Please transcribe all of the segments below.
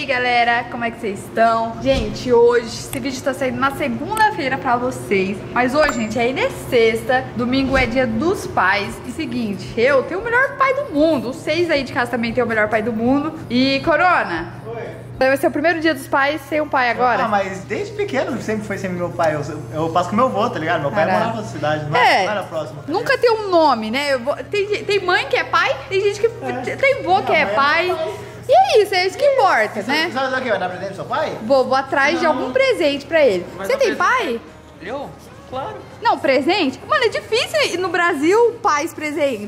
aí, galera, como é que vocês estão? Gente, hoje esse vídeo tá saindo na segunda-feira pra vocês. Mas hoje, gente, ainda é sexta. Domingo é dia dos pais. E seguinte, eu tenho o melhor pai do mundo. Os 6 aí de casa também tem o melhor pai do mundo. E, Corona, vai ser o primeiro dia dos pais sem um pai agora? Ah, mas desde pequeno sempre foi sempre meu pai. Eu passo com meu avô, tá ligado? Meu pai morava na cidade, não era próximo. Nunca tem um nome, né? Tem mãe que é pai, tem gente que tem vô que é pai. E é isso que importa, né? Você vai fazer o quê? Vai dar presente pro seu pai? Vou atrás de algum presente pra ele. Você tem pai? Eu? Claro. Não, presente? Mano, é difícil no Brasil pais presentes.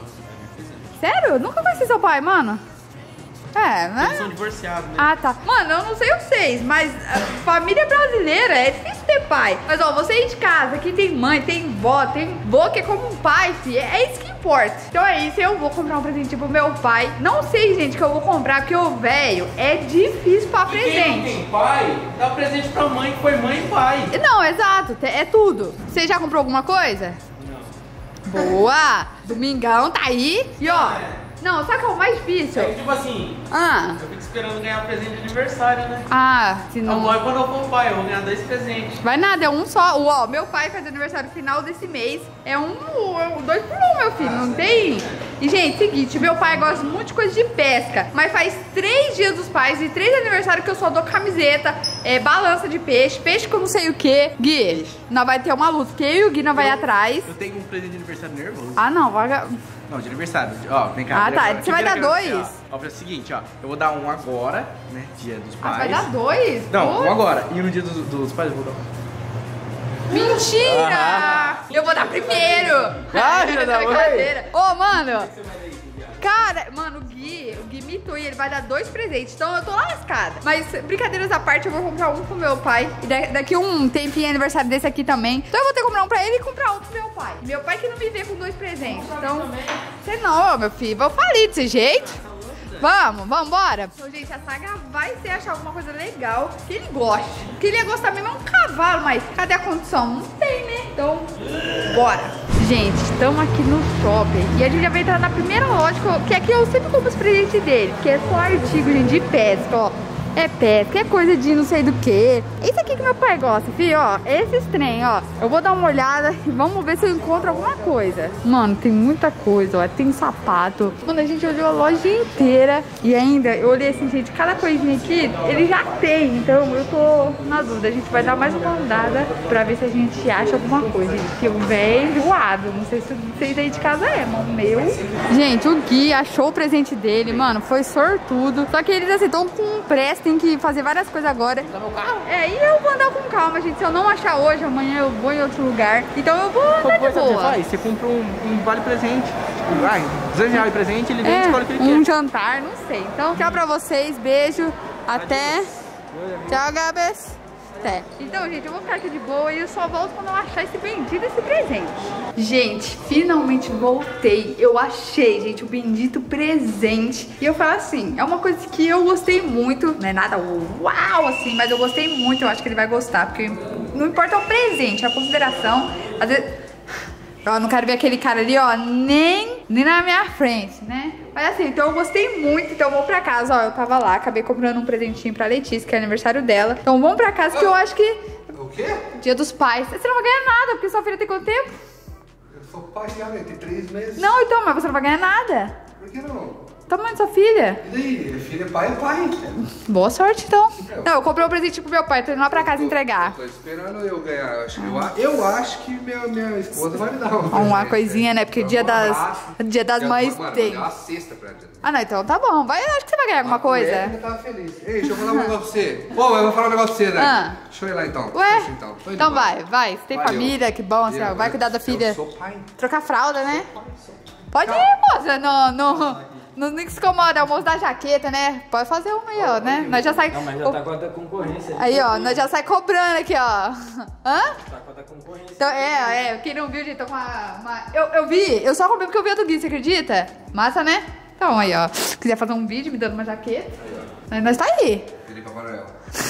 Sério? Eu nunca conheci seu pai, mano. Né? Eles são divorciados, né? Ah, tá. Mano, eu não sei vocês, mas a família brasileira é difícil ter pai. Mas, ó, você aí de casa, aqui tem mãe, tem vó, tem vô que é como um pai, filho. É isso que importa. Então é isso, eu vou comprar um presente pro meu pai. Não sei, gente, que eu vou comprar, porque o velho é difícil pra presente. Quem não tem pai, dá presente pra mãe, que foi mãe e pai. Não, exato, é tudo. Você já comprou alguma coisa? Não. Boa! Domingão tá aí. E ó... Não, sabe o que é o mais difícil? É que, tipo assim, eu fico esperando ganhar presente de aniversário, né? Se não... Agora quando eu for pai, eu vou ganhar 2 presentes. Vai nada, é um só. Ó, meu pai faz aniversário final desse mês. É 2 por 1, meu filho, não tem? E, gente, seguinte, meu pai gosta muito de coisa de pesca. Mas faz 3 dias dos pais e 3 aniversários que eu só dou camiseta, balança de peixe, peixe que eu não sei o que. Gui, nós vai ter uma luta, que eu e o Gui nós vai atrás. Eu tenho um presente de aniversário nervoso. Ah, não, vai... Não, de aniversário. Ó, vem cá. Ah, tá. Você vai dar 2? Ó, é o seguinte, ó. Eu vou dar um agora, né? Dia dos pais. Vai dar 2? Não, um agora. E no dia dos pais eu vou dar um. Mentira! Eu vou dar primeiro! Brincadeira. Ô, mano! Cara, mano, o Gui mitou e ele vai dar 2 presentes. Então eu tô lascada. Mas brincadeiras à parte, eu vou comprar um pro meu pai. E daqui um tempinho é aniversário desse aqui também. Então eu vou ter que comprar um pra ele e comprar um pro meu pai. E meu pai que não me vê com 2 presentes. Então, você não, meu filho. Vou falir desse jeito. Vamos embora. Então, gente, a saga vai ser achar alguma coisa legal que ele goste. O que ele ia gostar mesmo é um cavalo, mas cadê a condição? Não tem, né? Então, bora. Gente, estamos aqui no shopping e a gente já vai entrar na primeira loja, que aqui eu sempre compro os presentes dele, que é só artigo, gente, de pesca, ó. É pesca, é coisa de não sei do que. Isso aqui que meu pai gosta, filho, ó. Esses trem, ó. Eu vou dar uma olhada e vamos ver se eu encontro alguma coisa. Mano, tem muita coisa, ó. Tem sapato. Mano, a gente olhou a loja inteira e ainda eu olhei assim, gente, cada coisinha aqui, ele já tem. Então eu tô na dúvida. A gente vai dar mais uma andada pra ver se a gente acha alguma coisa, gente. Porque o velho enjoado. Não sei se vocês aí de casa mano. Meu. Gente, o Gui achou o presente dele, mano. Foi sortudo. Só que eles assim, estão com pressa. Tem que fazer várias coisas agora. E eu vou andar com calma, gente. Se eu não achar hoje, amanhã eu vou em outro lugar. Então eu vou andar de boa. Você compra um vale presente. Vai, R$200 de presente, ele vem e escolhe o que ele quer. Um jantar, não sei. Então, tchau pra vocês. Beijo. Até. Tchau, Gabs. Até. Então, gente, eu vou ficar aqui de boa e eu só volto quando eu achar esse bendito, esse presente. Gente, finalmente voltei. Eu achei, gente, o bendito presente. E eu falo assim, é uma coisa que eu gostei muito. Não é nada uau, assim, mas eu gostei muito. Eu acho que ele vai gostar, porque não importa o presente, a consideração. Às vezes... Eu não quero ver aquele cara ali, ó, nem na minha frente, né? Mas assim, então eu gostei muito, então vamos pra casa, ó, eu tava lá, acabei comprando um presentinho pra Letícia, que é aniversário dela. Então vamos pra casa que eu acho que... O quê? Dia dos pais. Você não vai ganhar nada, porque sua filha tem quanto tempo? Eu sou pai já, velho, tem 3 meses. Não, então, mas você não vai ganhar nada. Por que não? Tamanho da sua filha. E daí? Filho é pai, é pai. Boa sorte, então. Não, eu comprei um presente pro meu pai, tô indo lá pra casa entregar. Tô esperando eu ganhar. Eu acho que minha esposa vai me dar uma coisinha, né? Porque dia das mães mano, tem. Uma cesta pra ela. Ah, não, então tá bom. Acho que você vai ganhar alguma coisa. Eu tava feliz. Ei, deixa eu falar um negócio pra você. Pô, eu vou falar um negócio pra você, né? Deixa eu ir lá então. Ué? Então vai. Você tem família, que bom. Você vai cuidar da filha. Eu sou pai. Trocar fralda, né? Pode ir, moça. Não se incomoda, é o moço da jaqueta, né? Pode fazer uma aí, ó, né? Nós já sai... Não, mas já tá com a concorrência. Aí, ó, nós já sai cobrando aqui, ó. Hã? Tá com a concorrência. Então, quem não viu, gente, tô com eu vi, eu só comprei porque eu vi a do Gui, você acredita? Massa, né? Então aí, ó. Se quiser fazer um vídeo me dando uma jaqueta, nós tá aí. Felipe Papai Noel.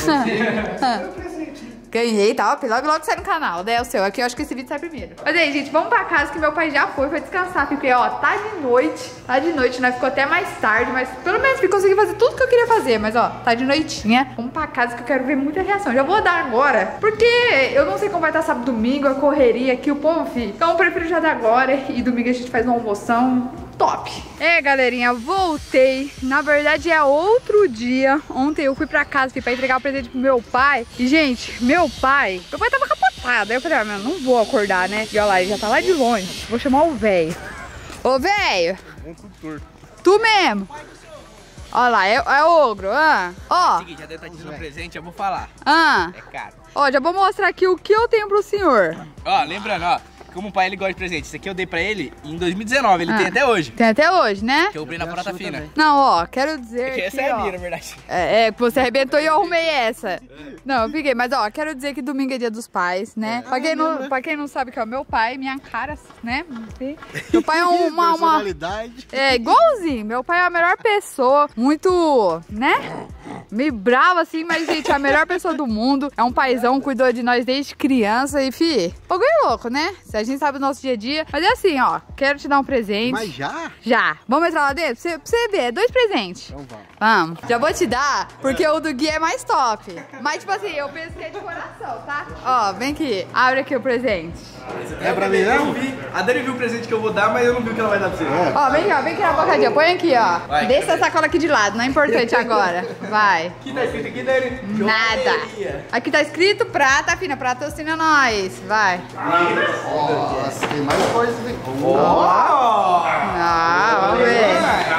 Ganhei, tá? Logo sai no canal, né? O seu. Aqui eu acho que esse vídeo sai primeiro. Mas aí, gente, vamos pra casa que meu pai já foi descansar. Porque, ó, tá de noite. Tá de noite, nós ficou até mais tarde. Mas pelo menos consegui fazer tudo que eu queria fazer. Mas, ó, tá de noitinha. Vamos pra casa que eu quero ver muita reação. Já vou dar agora. Porque eu não sei como vai estar sábado, domingo, a correria aqui, o povo, filho. Então eu prefiro já dar agora. E domingo a gente faz uma almoção top. É, galerinha, voltei. Na verdade é outro dia. Ontem eu fui pra casa, fui pra entregar o presente pro meu pai. E, gente, meu pai tava capotado. Aí eu falei, não vou acordar, né? E olha lá, ele já tá lá de longe. Vou chamar o velho. Ô, velho. Tu mesmo. Olha lá, é ogro. Ó. Seguinte, já deve estar te dando presente, eu vou falar. É caro. Ó, já vou mostrar aqui o que eu tenho pro senhor. Ó, lembrando, ó. Como o pai ele gosta de presente, isso aqui eu dei pra ele em 2019, ele tem até hoje. Tem até hoje, né? Que eu comprei na Prata Fina. Não, ó, quero dizer que essa é a minha, na verdade. É, que você arrebentou e eu arrumei essa. Não, eu fiquei, mas ó, quero dizer que domingo é dia dos pais, né? Pra quem não sabe que é o meu pai, minha cara, né? Meu pai é uma personalidade. É, igualzinho. Meu pai é a melhor pessoa, muito, né? Meio bravo assim, mas, gente, é a melhor pessoa do mundo. É um paizão, cuidou de nós desde criança e, fi, bagulho louco, né? Se a gente sabe o nosso dia a dia. Mas é assim, ó, quero te dar um presente. Mas já? Já. Vamos entrar lá dentro? Pra você ver, 2 presentes. Então vamos. Já vou te dar, porque o do Gui é mais top. Mas, tipo assim, eu penso que é de coração, tá? Ó, vem aqui. Abre aqui o presente. É pra mim, não? A Dani viu o presente que eu vou dar, mas eu não vi o que ela vai dar pra você. Ó, vem aqui na bocadinha. Põe aqui, ó. Vai, deixa essa sacola aqui de lado, não é importante agora. Vai. O que tá escrito aqui, Dani? Nada. Aqui tá escrito Prata Fina, patrocina nós. Vai. Nossa, tem mais coisas aqui. Vamos ver.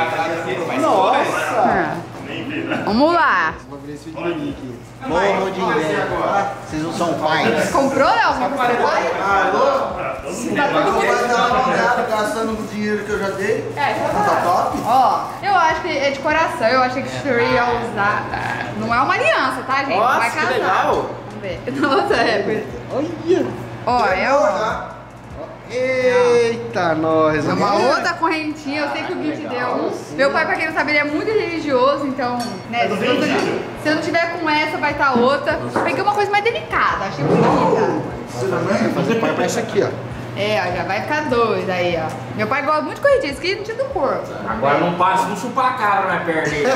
Nossa! Vamos lá. Vou ver esse vídeo aqui. Morro de inveja. Vocês não são pais. Comprou, Léo? Uma coisa pra pai? Tá todo mundo gastando o dinheiro que eu já dei. Tá top? Ó, eu acho que é de coração. Eu achei que o senhor ia usar. Não é uma aliança, tá, gente? Nossa, vai casar. que legal. Vamos ver. Nossa, Olha. Ó, é uma. Eita, nós. É uma outra correntinha, eu sei que o Gui te deu. Meu pai, pra quem não sabe, ele é muito religioso, então, né, se eu não tiver com essa, vai estar outra. Peguei uma coisa mais delicada, achei bonita. Vai fazer pai pra essa aqui, ó. É, ó, já vai ficar 2 aí, ó. Meu pai gosta muito de correntinha, isso aqui não tinha do corpo. Agora não passa, não chupar a cara na perna dele.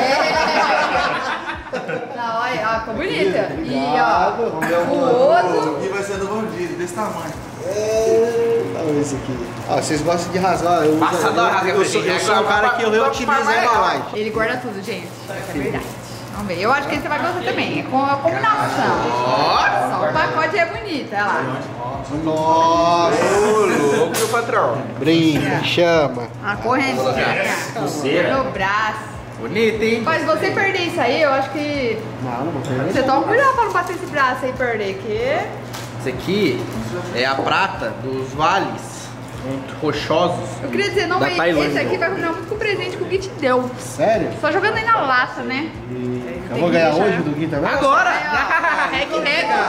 Não, olha, ó, ficou bonita. E, ó, o outro... E vai ser do bandido, desse tamanho. Olha isso aqui. Ó, vocês gostam de rasgar. Eu sou um cara que eu reutilizo a embalagem. Ele guarda tudo, gente. É verdade. Vamos ver. Eu acho que esse você vai gostar também. É com a combinação. Só o pacote é bonito, olha lá. Nossa. Ô, louco, meu patrão. Brinca, chama. A correntinha. No braço. Bonito, hein? Mas se você perder isso aí, eu acho que... Não vou perder. Você toma cuidado pra não bater esse braço aí e perder, que... Esse aqui é a prata dos vales rochosos. Eu queria dizer, não, mas esse aqui vai combinar muito com o presente que o Gui te deu. Sério? Só jogando aí na lata, né? Eu vou ganhar hoje do Gui também? Agora! É que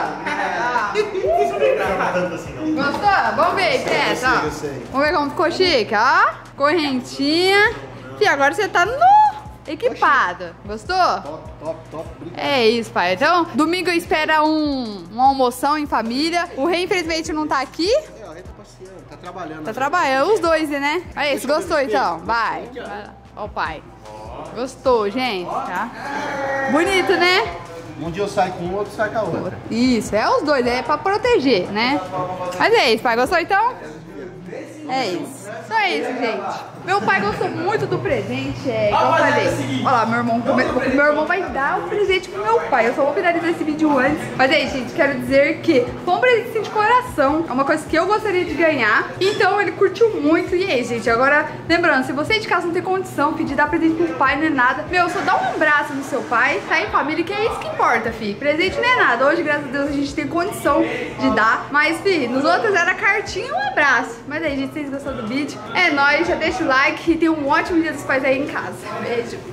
Gostou? Vamos ver aí, presta, ó. Vamos ver como ficou chique, ó. Correntinha. Fih, agora você tá no equipado. Gostou? Top. É isso, pai. Então, domingo eu espero uma almoção em família. O Rei, infelizmente, não tá aqui. O Rei tá passeando, tá trabalhando. Tá trabalhando, os dois, né? Aí, se gostou, então. Vai. Ó o pai. Gostou, gente, tá? Bonito, né? Um dia eu saio com um, outro sai com a outra. Isso, é os dois, é pra proteger, né? Mas é isso, pai. Gostou, então? É isso. Então é isso, gente. Meu pai gostou muito do presente, igual eu falei. Olha lá, meu irmão vai dar o presente pro meu pai. Eu só vou finalizar esse vídeo antes. Mas aí, gente, quero dizer que foi um presente de coração. É uma coisa que eu gostaria de ganhar. Então ele curtiu muito. E aí, gente, agora, lembrando, se você de casa não tem condição, pedir dar presente pro pai não é nada. Meu, só dá um abraço no seu pai, tá em família, que é isso que importa, fi. Presente não é nada. Hoje, graças a Deus, a gente tem condição de dar. Mas, fi, nos outros era cartinha e um abraço. Mas aí, gente, vocês gostaram do vídeo? É nóis, já deixa o like e tenha um ótimo dia dos pais aí em casa. Beijo.